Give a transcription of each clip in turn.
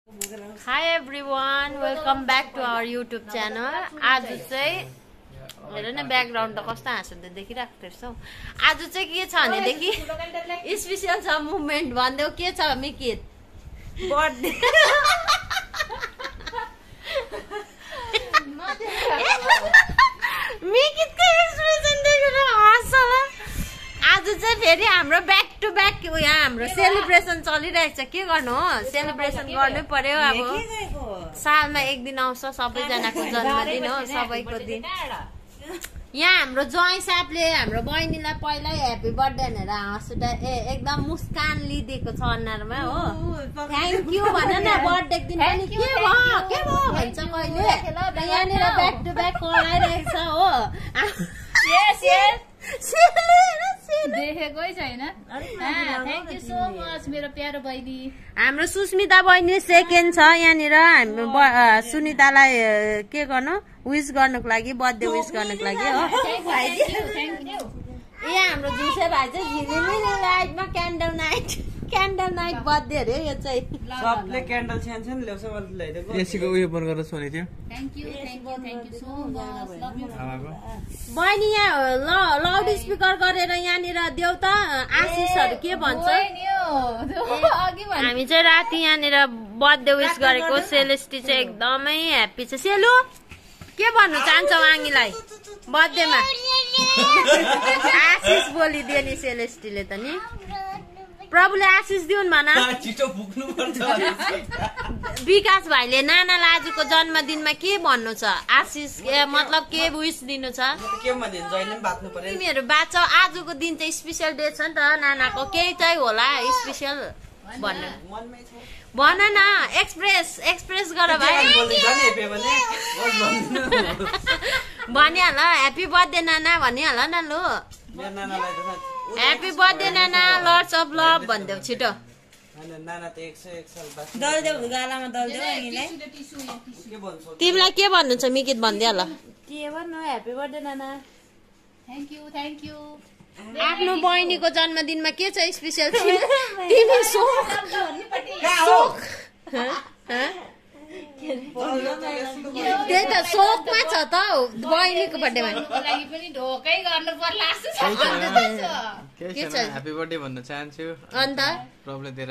Hi everyone, welcome back to our YouTube channel. आज चाहिँ हेर न ब्याकग्राउन्ड त कस्तो हाँस्दै देखिरहेको थिएछौ। आज चाहिँ के छ भनेदेखि स्पेशल छ मुभमेन्ट भन्देऊ के छ मिकित बर्थडे मिकितको एक्सप्रेसन देखेर हाँस्छ। आज चाहिँ फेरि हाम्रो ब्याक टु ब्याक यहाँ हाम्रो सेलिब्रेसन चलिरहेको छ। के गर्नु हो, सेलिब्रेसन गर्नै पर्यो। अब सालमा एक दिन आउँछ सबैजनाको जन्मदिन हो, सबैको दिन। यहाँ हाम्रो ज्वाइँ साहबले हाम्रो बहिनीलाई पहिल्यै ह्याप्पी बर्थडे भनेर हाँसुटा एकदम मुस्कान लिदिएको छ अनुहारमा हो। थ्याङ्क यू भन न, बर्थडे दिन पनि के भयो भन्छ कहिले। यहाँनिर ब्याक टु ब्याक कराइरहेको छ हो। देखेकै छैन। थ्याङ्क यू सो मच मेरो प्यारो बहिनी। हाम्रो सुस्मिता बहिनी सेकेन्ड छ यहाँनिर। हाम्रो सुनितालाई के गर्नु विश गर्नुको लागि, बर्थडे विश गर्नुको लागि हो। ए हाम्रो जुसे भाइ चाहिँ झिलिमिली लाइटमा क्यान्डल नाइट बर्थडे अरे यो चाहिँ। सबले क्यान्डल छ्यान्छन् ल्याउँछ मैले ल्याइदिएको। एसीको उयो बन्द गरेर सोने थियो। Thank you so much. Love you बहिनी यहाँ लाउड स्पिकर गरेर यहाँनिर देऊ त आशिषहरू के भन्छ। हामी चाहिँ राति यहाँनिर बर्थडे विश गरेको। सेलेस्टी चाहिँ एकदमै ह्याप्पी छ। सेलु के भन्नु चाहन्छौ आङीलाई बर्थडेमा? आशिष बोलिदियो नि सेलेस्टीले त नि। प्रभुले आशिष दिउन् भन। विकास भाइले नानालाई आजको जन्मदिनमा के भन्नु छ? आशिष मतलब के विश दिनु छ? तिमीहरू बाँच्छौ। आजको दिन चाहिँ स्पेसल डे छ नि त नानाको, केही चाहिँ होला स्पेसल भन्नु। भन न, एक्सप्रेस गर भाइ। भनिहाल ह्याप्पी बर्थडे नाना भनिहाल न लु। Happy birthday Nana, lots of love भनिदेऊ छिटो। तिमीलाई के भन्नु छ मिकित भनिदिहाल। के भन्नु? Happy birthday Nana. Thank you. आफ्नो बहिनीको जन्मदिनमा के छ स्पेसल? तिमी सोख त्यही त सोखमा छ त बहिनीको बर्थडेमा। लागि पनि ढोकै गर्नु पर्ला। के छ ह्यापी बर्थडे भन्न चाहन्छु। अन्त प्रब्लम दिएर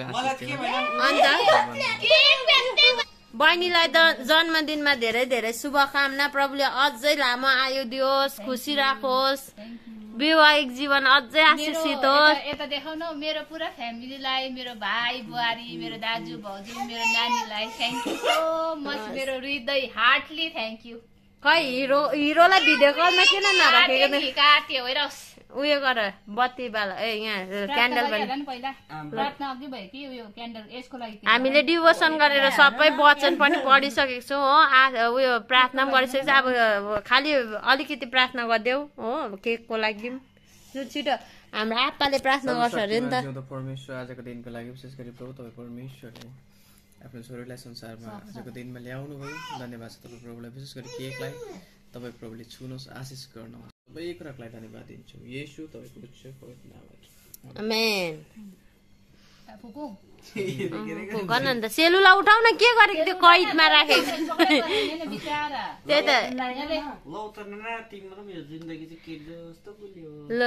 बहिनीलाई त जन्मदिनमा धेरै धेरै शुभकामना। प्रभुले अझै लामो आयु दियोस्, खुसी राखोस्, वैवाहिक जीवन अझै आशिषित होस्। यता देखाउनु मेरो पुरा फ्यामिलीलाई, मेरो भाइ बुहारी, मेरो दाजु भाउजू, मेरो नानीलाई थ्याङ्क यू सो मच। मेरो हृदय हार्टली थ्याङ्क यू। खै हिरोलाई भिडियो कलमा किन नराखेको? काट्यो हेरोस् उयो गर बत्ती बाल यहाँ क्यान्डल पहिला प्रार्थना अघि भयो कि उयो क्यान्डल यसको लागि हामीले डिभोसन गरेर सबै वचन पनि पढिसकेको छौँ हो। उयो प्रार्थना पनि गरिसकेको छ। अब खालि अलिकति प्रार्थना गरिदेऊ हो केकको लागि। छिटो हाम्रो आप्पाले प्रार्थना गर्छ अरे नि त। परमेश्वर आजको दिनको लागि विशेष गरी प्रभु तपाईँ परमेश्वरले आफ्नो छोरीलाई संसारमा आजको दिनमा ल्याउनु भयो। धन्यवाद छ तपाईँ प्रभुलाई, विशेष गरी केकलाई तपाईँ प्रभुले छुनुहोस्, आशिष गर्नुहोस्। सबै कुरालाई धन्यवाद दिन्छु येशू तपाईको उच्च पवित्र नाममा। आमेन। भन नि त सेलुलाई उठाउ न, के गरेको त्यो कैदमा राखेको त्यही त। ल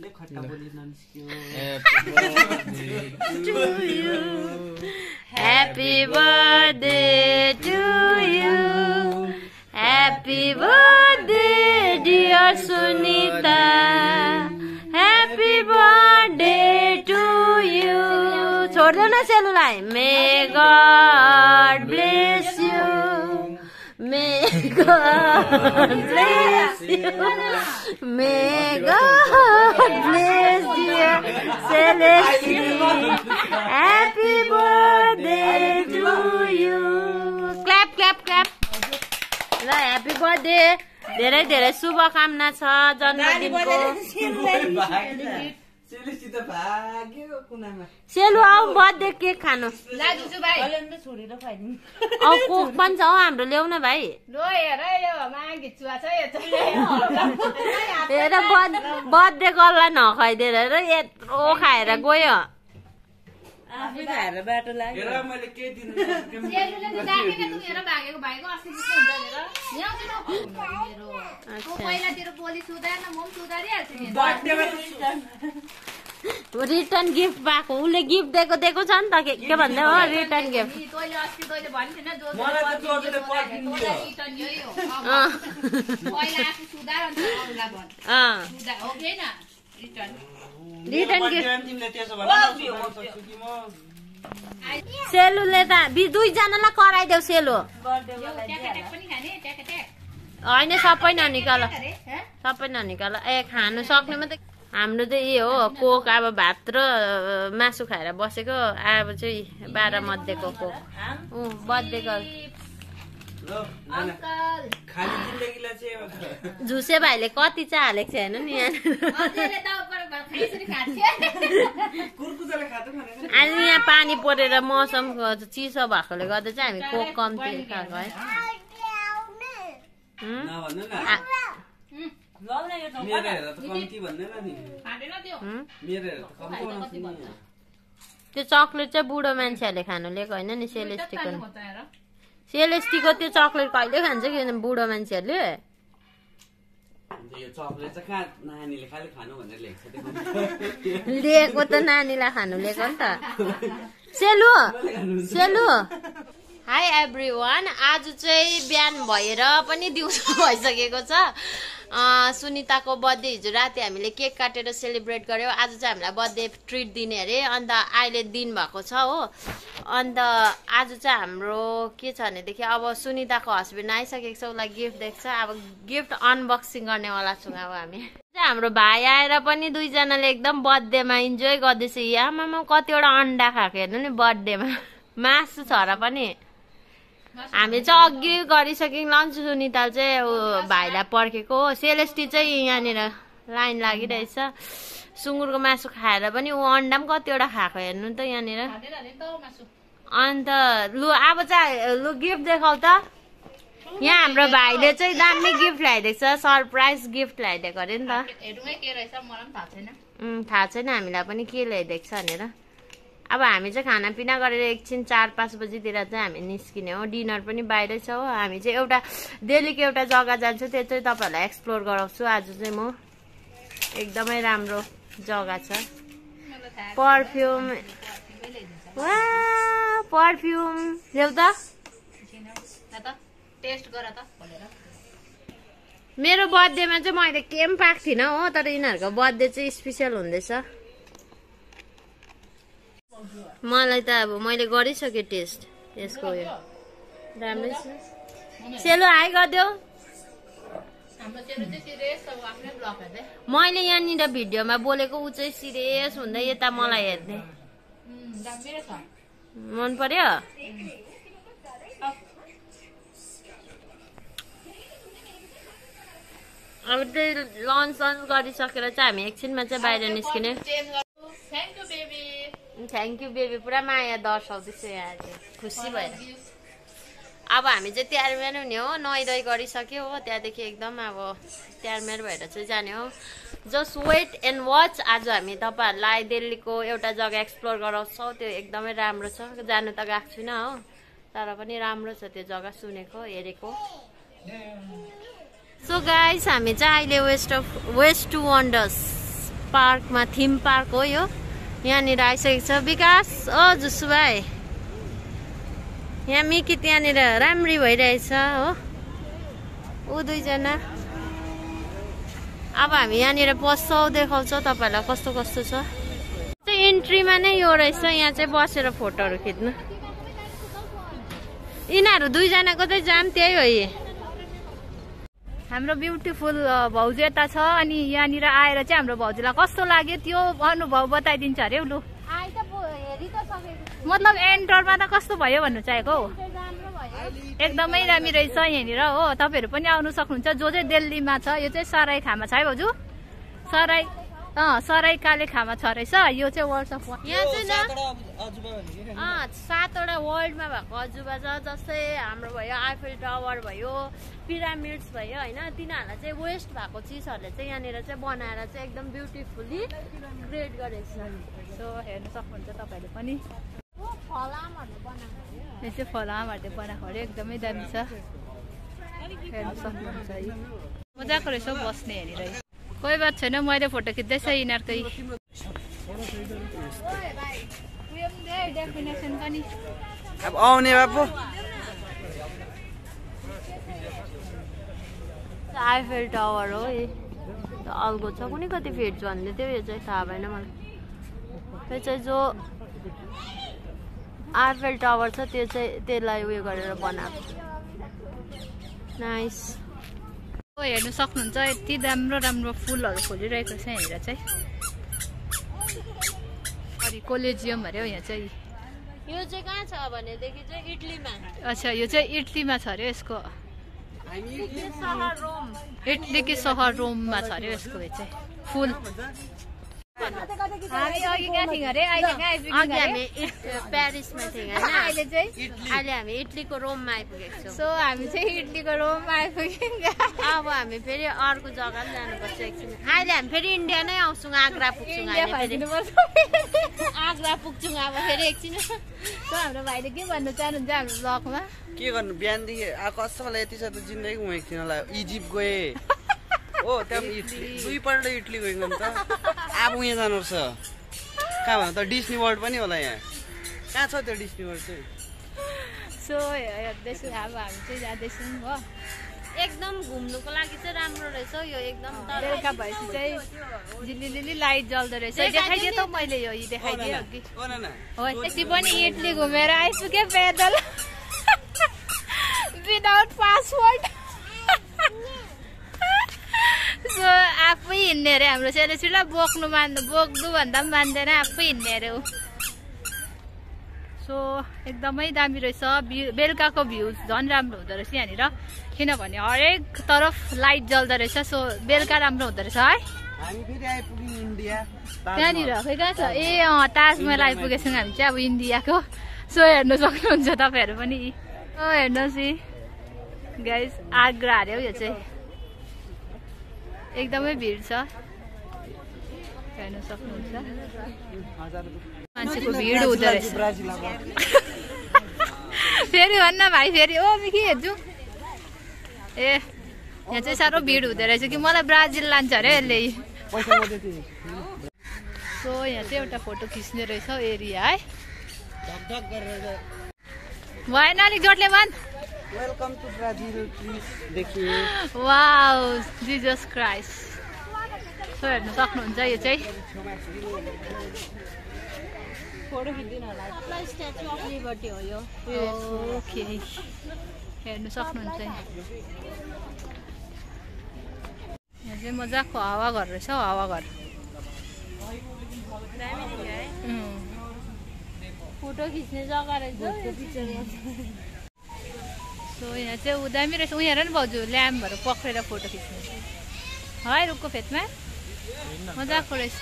happy birthday to you, happy birthday dear Sunita, happy birthday to you. छोड्दैन सेलुलाई। May god bless you, may god bless you, may god bless dear Celesty, happy birthday to you. Clap clap clap. ल happy birthday, धेरै धेरै शुभकामना छ जन्मदिनको। सेलु आऊ birthday cake खानु। कोक पनि छ हौ हाम्रो, ल्याउ न भाइ। हेर बर्थडे गर्ललाई नखाइदिएर यत्रो खाएर गयो। आफै खाएर बाटो लाग्यो सेलुले त डाकेको तँ हेर भागेको भाइको अस्ति जस्तो हुन्छ हेर यहाँ चाहिँ मेरो पहिलातिर बोली सुधार न म पनि सुधारिहाल्छु नि रिटर्न गिफ्ट पाएको उसले गिफ्ट दिएको छ नि त के भन्दै हो रिटर्न गिफ्ट तैँले अस्ति तैँले भन्थेन जो रिटर्न यही हो पहिला आफू सुधार अन्त अरूलाई भन् सुधार हो कि होइन रिटर्न गिफ्ट सेलुले त दुईजनालाई कराइदेऊ सेलु होइन सबै ननिकाल ए खानु सक्ने मात्रै हाम्रो त यही हो कोक अब भात र मासु खाएर बसेको अब चाहिँ 12 मध्येको कोक बर्थडेको झुसे भाइले कति चाहिँ हालेको छ हेर्नु नि अनि यहाँ पानी परेर मौसम चिसो भएकोले गर्दा चाहिँ हामी कोक कम्ती खाएको है त्यो चक्लेट चाहिँ बुढो मान्छेहरूले खानु लिएको होइन नि सेलेस्टीको त्यो चक्लेट कहिले खान्छ कि बुढो मान्छेहरूले लिएको त नानीलाई खानु लिएको नि त सेलु हाई एभ्रीवान आज चाहिँ बिहान भएर पनि दिउँसो भइसकेको छ सुनिताको बर्थडे हिजो राति हामीले केक काटेर सेलिब्रेट गर्यौँ आज चाहिँ हामीलाई बर्थडे ट्रिट दिने अरे अन्त अहिले दिन भएको छ हो अन्त आज चाहिँ हाम्रो के छ भनेदेखि अब सुनिताको हस्बेन्ड आइसकेको छ उसलाई गिफ्ट देख्छ अब गिफ्ट अनबक्सिङ गर्नेवाला छौँ अब हामी हाम्रो भाइ आएर पनि दुईजनाले एकदम बर्थडेमा इन्जोय गर्दैछ आमामा कतिवटा अन्डा खाएको हेर्नु नि बर्थडेमा मासु छ र पनि हामी चाहिँ अघि गरिसक्यौँ लन्च सुनिता चाहिँ भाइलाई पर्खेको सेलेस्टी चाहिँ यहाँनिर लाइन लागिरहेछ सुँगुरको मासु खाएर पनि ऊ अन्डा पनि कतिवटा खाएको हेर्नु त यहाँनिर अन्त लु अब चाहिँ लु गिफ्ट देखाउ त यहाँ हाम्रो भाइले चाहिँ दामी गिफ्ट ल्याइदिएको छ सरप्राइज गिफ्ट ल्याइदिएको अरे नि त थाहा छैन हामीलाई पनि के ल्याइदिएको छ भनेर अब हामी चाहिँ खानापिना गरेर एकछिन 4-5 बजीतिर चाहिँ हामी निस्किने हो डिनर पनि बाहिरै छ हो हामी चाहिँ एउटा दिल्लीको एउटा जग्गा जान्छु त्यो चाहिँ तपाईँहरूलाई एक्सप्लोर गराउँछु आज चाहिँ म एकदमै राम्रो जग्गा छ पर्फ्युम ल्याउ त मेरो बर्थडेमा चाहिँ मैले केही पनि पाएको थिइनँ हो तर यिनीहरूको बर्थडे चाहिँ स्पेसल हुँदैछ मलाई त अब मैले गरिसकेँ टेस्ट यसको उयो राम्रै छ सेलो हाई गरिदेऊ मैले यहाँनिर भिडियोमा बोलेको ऊ चाहिँ सिरियस हुँदै यता मलाई हेर्ने मन पर्यो अब त्यही लन्च गरिसकेर चाहिँ हामी एकछिनमा चाहिँ बाहिर निस्किने थ्याङ्क यू बेबी पुरा माया दर्शाउँदैछु यहाँ खुसी भएर अब हामी चाहिँ तयार हुने हो नुहाइधुवाइ गरिसक्यो हो त्यहाँदेखि एकदम अब तयार भएर चाहिँ जाने हो जस्ट वेट एन्ड वाच आज हामी तपाईँहरूलाई दिल्लीको एउटा जग्गा एक्सप्लोर गराउँछौँ त्यो एकदमै राम्रो छ जानु त गएको छुइनँ हो तर पनि राम्रो छ त्यो जग्गा सुनेको हेरेको सो गाइस हामी चाहिँ अहिले वेस्ट टु वन्डर्स पार्कमा थिम पार्क हो यो यहाँनिर आइसकेको छ विकास जुसु भाइ यहाँ मिकी त्यहाँनिर राम्री भइरहेछ हो ऊ दुईजना अब हामी यहाँनिर पस्छौँ देखाउँछौँ तपाईँहरूलाई कस्तो कस्तो छ इन्ट्रीमा नै यो रहेछ यहाँ चाहिँ बसेर फोटोहरू खिच्नु यिनीहरू दुईजनाको चाहिँ जाम त्यही हो हाम्रो ब्युटिफुल भाउजू यता छ अनि यहाँनिर आएर चाहिँ हाम्रो भाउजूलाई कस्तो लाग्यो त्यो अनुभव बताइदिन्छ अरे लु मतलब एन्टरमा त कस्तो भयो भन्नु चाहेको हौ एकदमै राम्रो रहेछ यहाँनिर हो तपाईँहरू पनि आउनु सक्नुहुन्छ जो चाहिँ दिल्लीमा छ यो चाहिँ सराई खामा छ है भाउजू सराई काले खामा छ रहेछ यो चाहिँ वर्ल्ड अफ यहाँ चाहिँ 7वटा वर्ल्डमा भएको अजुबा छ जस्तै हाम्रो भयो आइफेल टावर भयो पिरामिड्स भयो होइन तिनीहरूलाई चाहिँ वेस्ट भएको चिजहरूले चाहिँ यहाँनिर चाहिँ बनाएर चाहिँ एकदम ब्युटिफुल्ली क्रिएट गरेको छ सो हेर्नु सक्नुहुन्छ तपाईँले पनि। यो चाहिँ फलामहरूले बनाएको अरे एकदमै दामी छ, हेर्नु सक्नुहुन्छ है। मजाको रहेछ बस्ने हेरेर। कोही बात छैन, मैले फोटो खिच्दैछ यिनीहरूकै। डेफिनेसन पनि अब आउने बाबु आइफेल टावर हो यी अल्गो छ, कुनै कति फिट छ भन्दै थियो, यो चाहिँ थाहा भएन मलाई। यो चाहिँ जो आइफेल टावर छ त्यो चाहिँ त्यसलाई उयो गरेर बनाएको। नाइस। हेर्नु सक्नुहुन्छ यति राम्रो राम्रो फुलहरू फुलिरहेको छ यहाँनिर चाहिँ। अनि कोलेजियम अरे हो यहाँ चाहिँ। यो चाहिँ कहाँ छ भनेदेखि चाहिँ इटलीमा। अच्छा, यो चाहिँ इटलीमा छ अरे यसको। इटलीकै सहर रोममा छ अरे यसको यो चाहिँ फुल। हामी अघि कहाँ थियौँ अरे, अहिले कहाँ आइपुग्यौँ अरे? हामी प्यारिसमा थियौँ होइन, अहिले चाहिँ अहिले हामी इटलीको रोममा आइपुगेको छौँ। सो हामी चाहिँ इटलीको रोममा आइपुग्यौँ। अब हामी फेरि अर्को जग्गा पनि जानुपर्छ एकछिन। अहिले हामी फेरि इन्डिया नै आउँछौँ, आग्रा पुग्छौँ। आग्रा पुग्छौँ अब फेरि एकछिन। सो हाम्रो भाइले के भन्नु चाहनुहुन्छ हाम्रो ब्लगमा? के गर्नु, बिहानदेखि कसैलाई यति छ त जिन्दगी घुमेको थिएन होला। इजिप्ट गएँ हो, त्यहाँ 2 पल्ट इटली गएको नि त। अब उहाँ जानुपर्छ कहाँ भन्नु त, डिस्नी वर्ल्ड पनि होला यहाँ। कहाँ छ त्यो डिस्नी वर्ल्ड चाहिँ? सो हेर्दैछु, अब हामी चाहिँ जाँदैछौँ हो। एकदम घुम्नुको लागि चाहिँ राम्रो रहेछ यो एकदम। बेलुका भएपछि चाहिँ झिलिलिली लाइट जल्दो रहेछ। देखाइदिएँ त मैले, यो देखाइदिएँ अघि। हो यति पनि इटली घुमेर आइपुगेँ पैदल विदाउट पासपोर्ट। सो आफै हिँड्ने अरे हाम्रो सेलेसीलाई बोक्नु बोक्नु भन्दा पनि मान्दैन, आफै हिँड्ने अरे ऊ। सो एकदमै दामी रहेछ, बेलुकाको भ्यू झन् राम्रो हुँदो रहेछ यहाँनिर, किनभने हरेक तरफ लाइट जल्दो रहेछ। सो बेलुका राम्रो हुँदो रहेछ है। त्यहाँनिर खै कहाँ छ? ए ताजमहल आइपुगेछौँ हामी चाहिँ अब इन्डियाको। सो हेर्नु सक्नुहुन्छ तपाईँहरू पनि। हेर्नुहोस् है गाइस, आग्रा अरे हो यो चाहिँ। एकदमै भिड छ, हेर्नु सक्नुहुन्छ। मान्छेको भिड हुँदो रहेछ। फेरि भन्न भाइ, फेरि ओ मिकी हेर्छु। ए यहाँ चाहिँ साह्रो भिड हुँदो रहेछ कि मलाई ब्राजिल लान्छ अरे यसले। सो यहाँ चाहिँ एउटा फोटो खिच्ने रहेछ एरिया है। भएन अलिक जोडले भन्। वेलकम टु ब्राजिल प्लिज देखिए। Wow Jesus Christ. सो हेर्नु सक्नुहुन्छ यो चाहिँ। फोटो खिच्दिन होला, स्ट्याचु अफ लिबर्टी हो यो। ओके, हेर्नु सक्नुहुन्छ यहाँ चाहिँ मजाको हावाघर रहेछ हौ, हावाघर। फोटो खिच्ने जग्गा रहेछ। सो यहाँ चाहिँ दामी रहेछ। उनीहरू नि भाउजू ल्याम्पहरू पक्रेर फोटो खिच्ने है रुखको फेदमा, मजाको रहेछ।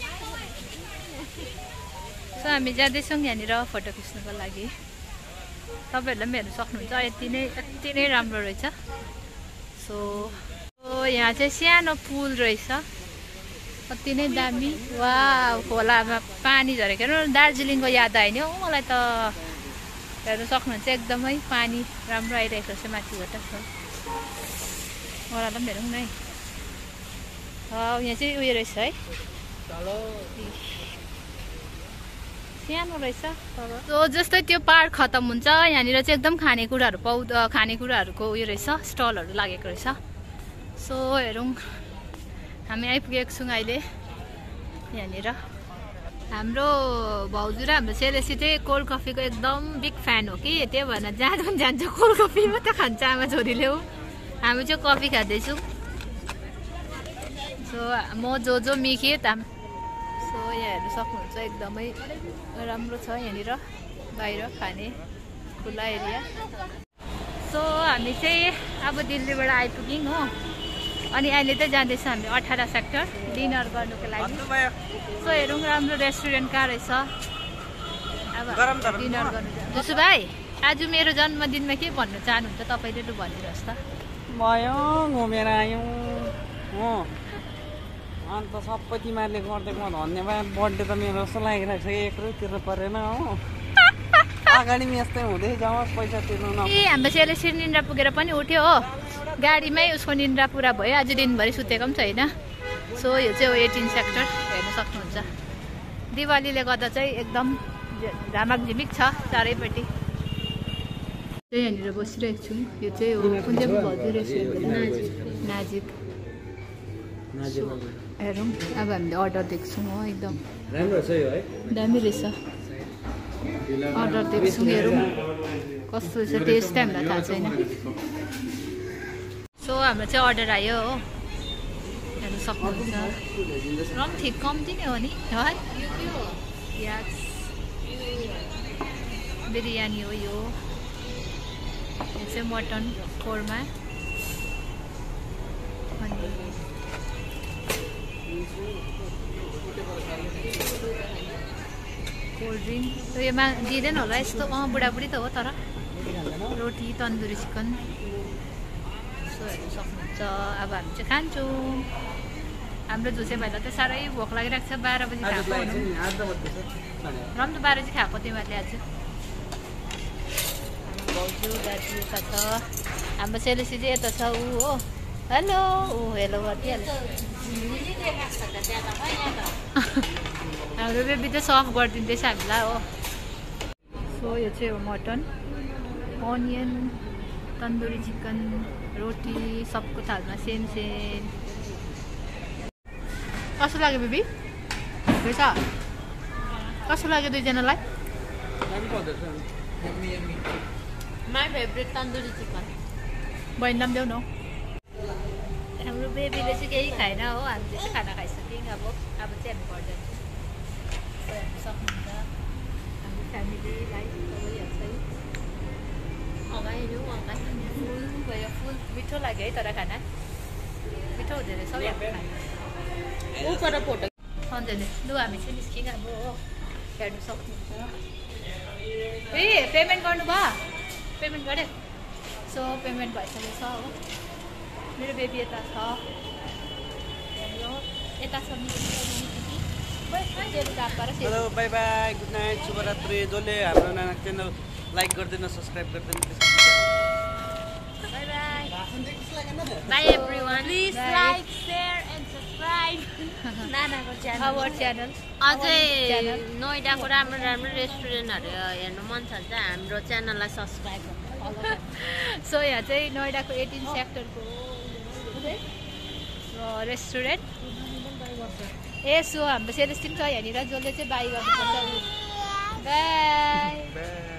सो हामी जाँदैछौँ यहाँनिर फोटो खिच्नुको लागि। तपाईँहरूले पनि हेर्नु सक्नुहुन्छ, यति नै राम्रो रहेछ। सो यहाँ चाहिँ सानो पुल रहेछ, कति नै दामी। वा खोलामा पानी झरेको हेर्नु, दार्जिलिङको याद आयो नि हौ मलाई त। हेर्नु सक्नुहुन्छ एकदमै पानी राम्रो आइरहेको छ माथिबाट। ओह्रालो पनि हेरौँ न है। यहाँ चाहिँ उयो रहेछ है, सानो रहेछ। जस्तै त्यो पार्क खतम हुन्छ यहाँनिर चाहिँ एकदम खानेकुराहरूको उयो रहेछ, स्टलहरू लागेको रहेछ। सो हेरौँ, हामी आइपुगेको छौँ अहिले यहाँनिर। हाम्रो भाउजू र हाम्रो सेलेसी चाहिँ कोल्ड कफीको एकदम बिग फ्यान हो कि, त्यही भएर जहाँ पनि जान्छ कोल्ड कफी मात्रै खान्छ आमा छोरीले हो। हामी चाहिँ कफी खाँदैछौँ। सो म जो मिकी सो यहाँ हेर्नु सक्नुहुन्छ एकदमै राम्रो छ यहाँनिर बाहिर खाने खुला एरिया। सो हामी चाहिँ अब दिल्लीबाट आइपुग्यौँ हो, अनि अहिले चाहिँ जाँदैछौँ हामी 18 सेक्टर डिनर गर्नुको लागि। सो हेरौँ राम्रो रेस्टुरेन्ट कहाँ रहेछ, अब डिनर गर्नु जान्छ। जसो भाइ आज मेरो जन्मदिनमा के भन्नु चाहनुहुन्छ तपाईँले लु भनिदिनुहोस् त। घुमेर आयौँ अन्त सबै तिमीहरूले गरिदिएको धन्यवाद। बर्थडे त मेरो जस्तो लागिरहेको छ, 1 रुपियाँ तिर्नु परेन हो। अगाडि यस्तै हुँदै जाओस्, पैसा तिर्नु न। ए हाम्रो सेलेसी निन्द्रा पुगेर पनि उठ्यो हो, गाडीमै उसको निन्द्रा पुरा भयो। आज दिनभरि सुतेको पनि छैन। सो यो चाहिँ हो 18 सेक्टर, हेर्न सक्नुहुन्छ। दिवालीले गर्दा चाहिँ एकदम झामाकझिमिक छ चारैपट्टि। यहाँनिर बसिरहेको छु। यो चाहिँ हो कुन चाहिँ भाउजू रेस्टुरेन्ट, नाजिक। हेरौँ अब हामीले अर्डर दिएको छौँ हो, एकदम राम्रो छ यो है, दामी रहेछ। अर्डर दिएको छौँ, हेरौँ कस्तो रहेछ, टेस्ट चाहिँ हामीलाई थाहा छैन। सो हाम्रो चाहिँ अर्डर आयो हो, हेर्नु सक्नुहुन्छ। र पनि ठिक कम्ती नै हो नि है। यस बिरयानी हो यो चाहिँ मटन कोरमा। अनि कोल्ड ड्रिङ्क त योमा दिँदैन होला यस्तो। बुढाबुढी त हो, तर रोटी तन्दुरी चिकन। सो हेर्नु सक्नुहुन्छ। अब हामी चाहिँ खान्छौँ। हाम्रो झुसे भाइलाई त साह्रै भोक लागिरहेको छ। 12 बजी खाएको र पनि त 12 बजी खाएको तिमीहरूले आज। भाउजू दाजु यता छ, हाम्रो सेलेसी चाहिँ यता छ। ऊ हो हेलो, ऊ हेलो गरिदिइहाल्छ। हाम्रो बेबी चाहिँ सर्भ गरिदिँदैछ हामीलाई हो। सो यो चाहिँ हो मटन, अनियन, तन्दुरी चिकन, रोटी सबको थालमा सेम सेम। कस्तो लाग्यो बेबी? रहेछ कस्तो लाग्यो दुईजनालाई? My favourite tandoori chicken. बहिनीलाई पनि देऊ न। हाम्रो बेबीले चाहिँ केही खाएन हो, हामीले चाहिँ खाना खाइसक्यौँ। अब चाहिँ हामी घर जान्छौँ। हेर्नु सक्नुहुन्छ हाम्रो फ्यामिली लाइफ हेर्छ है। अगाइनु फुल भयो, फुल मिठो लाग्यो है। तर खाना मिठो हुँदैन रहेछ हाम्रो खाना। ऊपर फोटो सम्झने लु हामी चाहिँ निस्किङ अब हो, हेर्नु सक्नुहुन्छ। ए पेमेन्ट गर्नुभयो? पेमेन्ट गऱ्यो। सो पेमेन्ट भइसकेको छ हो। मेरो बेबी यता छ, यता छ। Hello bye bye, good night, शुभरात्रि। जसले हाम्रो नाना च्यानल लाइक गर्दैन, सब्सक्राइब गर्दैन, bye bye bye everyone. Please like, share and subscribe नानाको च्यानल। अझै नोइडाको राम्रो राम्रो रेस्टुरेन्टहरू हेर्नु मन छ भने चाहिँ हाम्रो च्यानललाई सब्सक्राइब गर्नु। सो यहाँ चाहिँ नोइडाको 18 सेक्टरको रेस्टुरेन्ट। ए सो हाम्रो सेलेस्टिन छ यहाँनिर, जसले चाहिँ बाई गर्नुपर्छ। बाई।